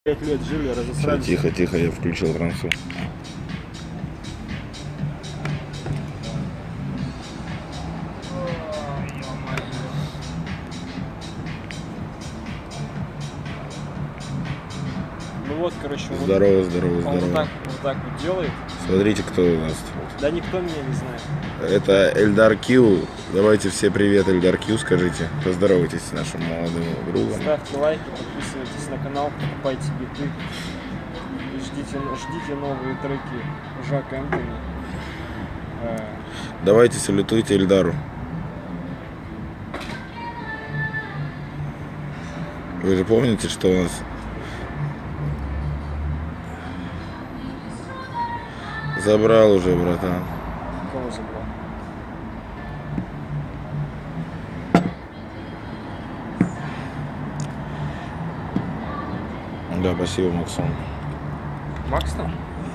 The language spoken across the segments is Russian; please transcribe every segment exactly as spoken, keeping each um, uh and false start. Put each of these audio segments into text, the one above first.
Пять лет жили, разосрались. Все, тихо, тихо, я включил трансу. Ну вот, короче, он, Здорово, здорово, он здорово. вот так, вот так вот делает. Смотрите, кто у нас. Да никто меня не знает. Это Эльдар Кью. Давайте все привет, Эльдар Кью, скажите. Поздоровайтесь с нашим молодым другом. Ставьте лайки, подписывайтесь на канал, покупайте биты. И ждите, ждите новые треки Жак Энтони. Э, Давайте салютуйте Эльдару. Вы же помните, что у нас забрал уже, братан. Кого забрал? Да, спасибо, Максон. Макс там?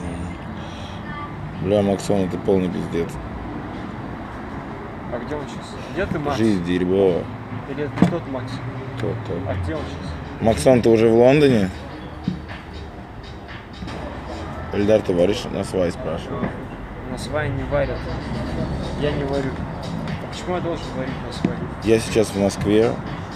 Бля, Максон, это полный пиздец. А где он сейчас? Где ты, Макс? Жизнь дерьмо. Или это тот Макс? То, то. А где он сейчас? Максон, ты уже в Лондоне? Эльдар, ты варишь на свай, спрашиваю. На свай не варят. Я не варю. А почему я должен варить на свай? Я сейчас в Москве.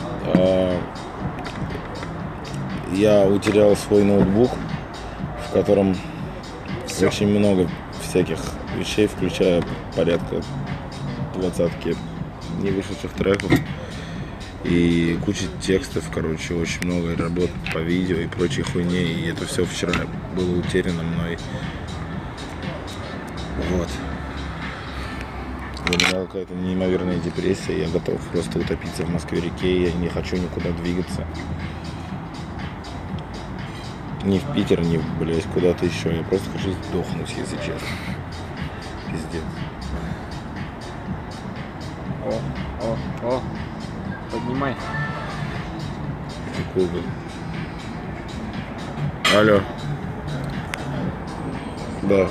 Я утерял свой ноутбук, в котором Всё. очень много всяких вещей, включая порядка двадцатки не вышедших треков и куча текстов, короче, очень много работ по видео и прочей хуйне, и это все вчера было утеряно мной. Вот. У меня какая-то неимоверная депрессия, я готов просто утопиться в Москве-реке, я не хочу никуда двигаться. Ни в Питер, ни, блядь, куда-то еще. Я просто хочу сдохнуть, если честно. Пиздец. О, о, о. Поднимай. Какой бы. Алло. Да.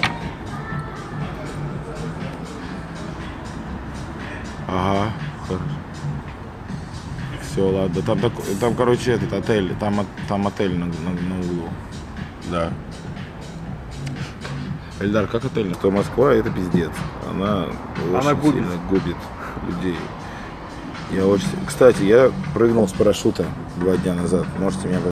Ага. Хорошо. Все, ладно. Там, так- там, короче, этот отель. Там, от- там отель на, на, на углу. Да. Эльдар, как отель? Что Москва, это пиздец. Она, Она очень губит. сильно губит людей. Я очень... Кстати, я прыгнул с парашюта два дня назад. Можете меня